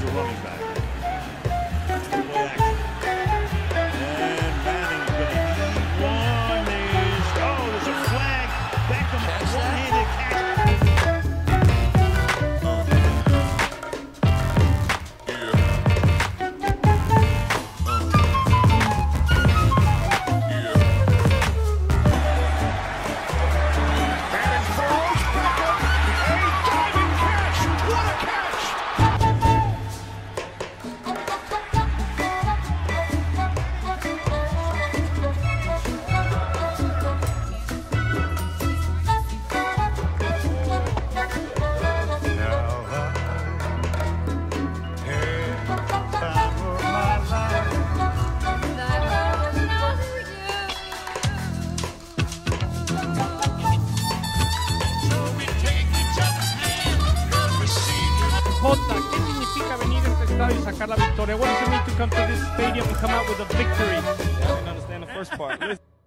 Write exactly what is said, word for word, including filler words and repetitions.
the running back. Play action. And Manning's going to eat one. There's, oh, there's a flag. Beckham, one-handed catch. ¿Qué significa venir a este estadio y sacar la victoria? What does it mean to come to this stadium and come out with a victory? I didn't understand the first part.